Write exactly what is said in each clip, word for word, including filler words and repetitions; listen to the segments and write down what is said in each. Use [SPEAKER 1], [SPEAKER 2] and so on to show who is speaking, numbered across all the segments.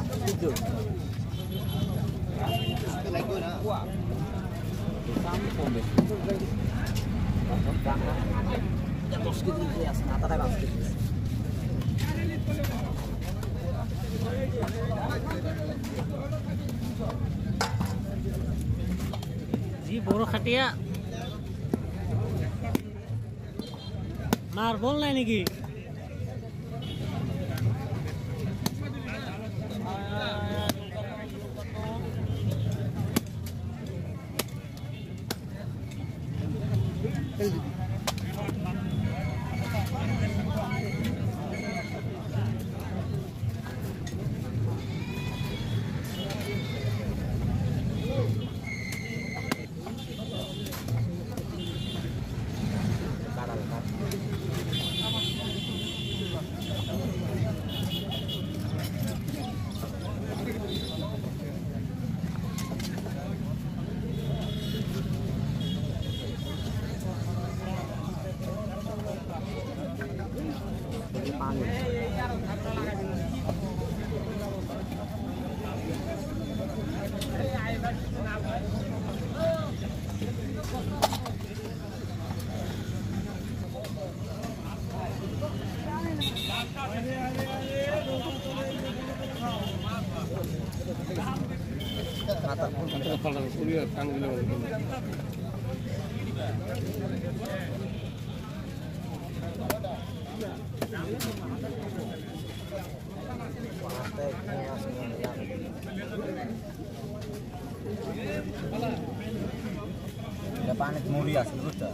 [SPEAKER 1] Itu. Wah. Sampung deh. Ya terus gitu ya, senata tak pasti. Ji boro khatia. Marbol নাই নাকি? Depan kemudian sudah.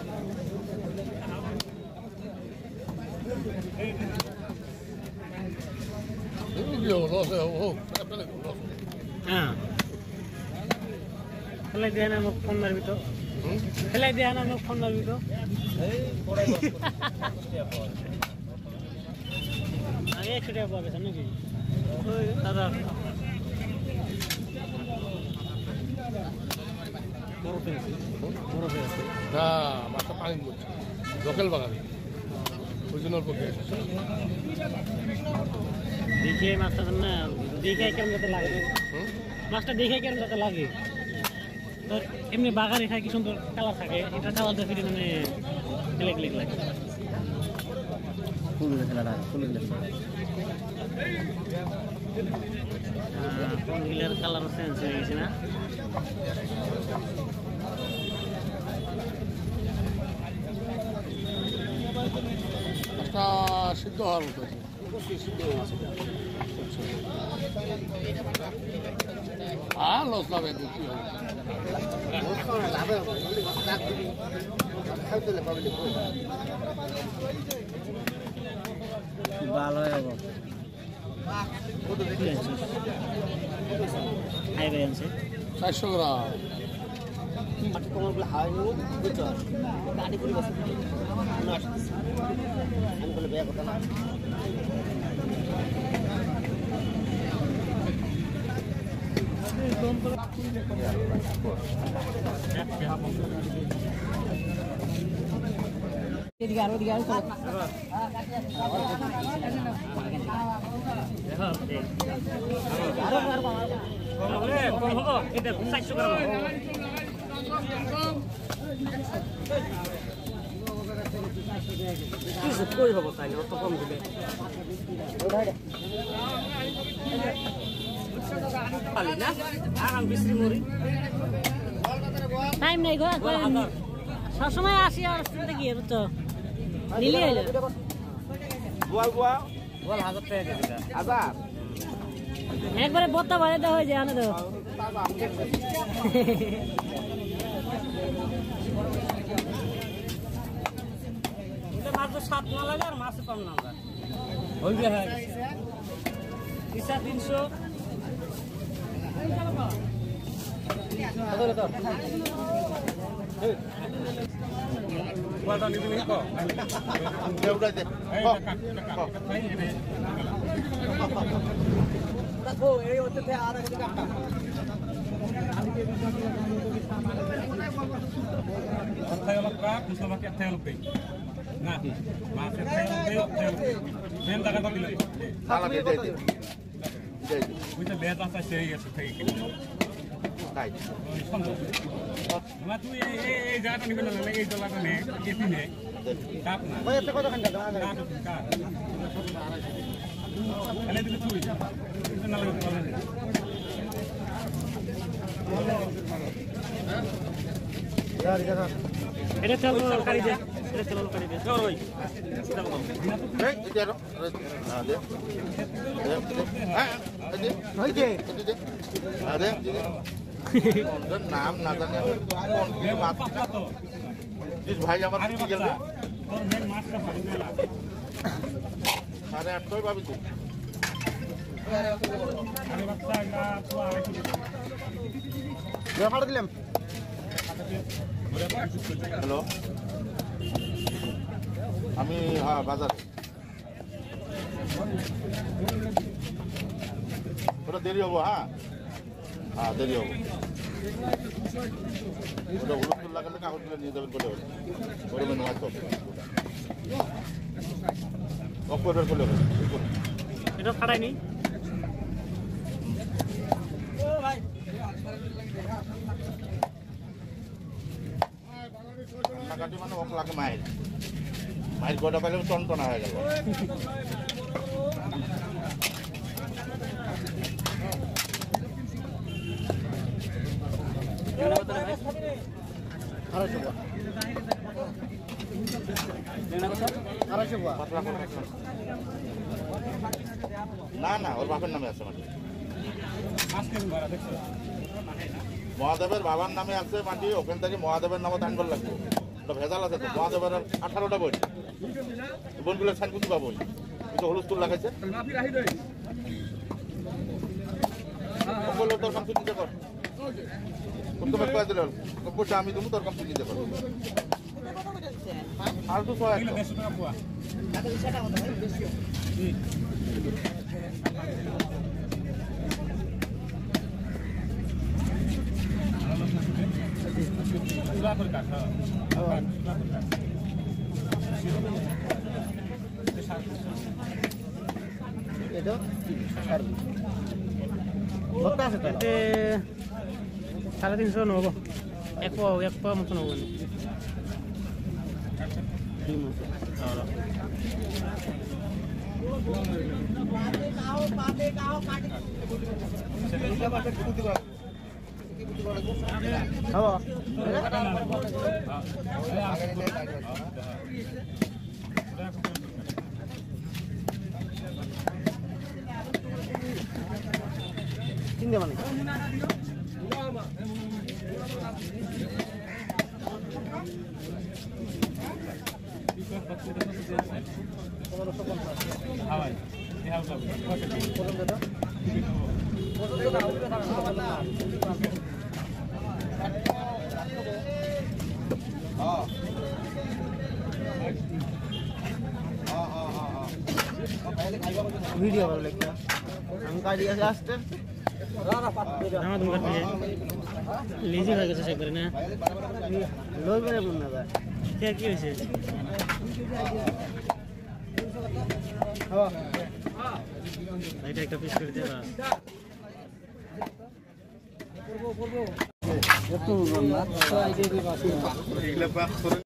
[SPEAKER 1] Ah. Helai dia nama phone dari itu. Helai dia nama phone dari itu. Aye sudah apa besan lagi? Oh, ada. Morofe, morofe. Nah, masa paling muda. Lokal bagal. Original pakai. देखिए master ना देखे क्या मतलब लगे master देखे क्या मतलब लगे तो एमने बागा रेखा की सुंदर कलर থাকে এটা কালার তো ফিরে মানে ক্লিক ক্লিক লাগে ফুল লেখা লাগে ফুল লেখা হ্যাঁ কোন গিলার কালার চেঞ্জ হয়ে গেছে না এটা সিদ্ধ হওয়ার মতো Ah, los laves de tío. Los laves. ভালো হবে কত দেখি আছে হাই রে আছে চারশো গ্রাম আচ্ছা তোমার হাই নিও বুঝছো গাড়ি করে বসে না আমি বলে বেয়া কথা না Digar, digar. Time naik gua, সবসময় আসি আর শুনতে গিয়ে বুঝছো নিলি হইলো গোয়াল গোয়া গোয়াল হাজার টাকা দিয়ে দিলা হাজার একবারে বত্তা ভরে দেওয়া হয়ে যায় আনে দাও এটা মাত্র সাত না লাগে আর মাছে কম না আমরা হইবে হয় তিসা তিনশো কত কত Kuat ni ni kok. Ya udah deh. Kok এই হতে তে আর একটা কাটা। Saya lepas, bisa pakai tail lebih. Nah, masih tail lebih, tail lebih. Saya tak kata bila. Salah dia dia.
[SPEAKER 2] বুঝতে বেদ আছে সেই গেছে থেকে কিনে তাই তুই এই জায়গাটা নিবি না এই জায়গাটা নে কেসি নে কাপ না ভাই এত কতখান টাকা না কাপ এনে দিলে তুই এটা না লাগে বলে यार यार এটা চলো কারি দে এটা চলো কারি দে চল ভাই এই এটা না দে হ্যাঁ দে হই দে না দে ওর নাম না জানে কোন কি মাছ জিস ভাই আমার কি গেল তোর মেন মাছটা পানি দিলা সাড়ে আটশো পাবি তুই আরে বাচ্চা এটা তো আরে কি দে ফাড় দিলাম হ্যালো আমি হ্যাঁ বাজার ওটা দেরি হবো হ্যাঁ হ্যাঁ দেরি হবো ওটা হলুদ লাগালে কাগজগুলো নিয়ে যাবেন বলে ওটা মেনু মাছ অপরের বলে এটা ফাটাইনি ও ভাই কাটি মানে ওক লাগে মায়ের মায়ের গোটা পাইলে টনটনা হয়ে গেল না না ওর বাপের নামে আছে মাটি মহাদেবের বাবার নামে আছে মাটি ওখান থেকে মহাদেবের নামে দান করে লাগবে ভেজাল আছে তো মহাদেবের আঠারোটা বই বোনগুলো সানকুতি পাবই কিন্তু হলুদ লাগাইছে তোর কাম তুই নিজে কর তুমি কয়ে দিল পয়সা আমি তুমি তোর কাম তুই নিজে কর আর তো
[SPEAKER 1] সাড়ে তিনশো নেব এক পাও এক পাওয়ার মতো নেব তিনটে মানে ভিডিও ভালো লাগছে আমি কাজ আছে আসতে আমার তুমি কাটবে লেজি হয়ে গেছে একবারে না লোক বেরে বল না কে কি হয়েছে হ্যাঁ এটা একটা পিস করে দেবা করব করব একটু না তো আইডিয়া দিবা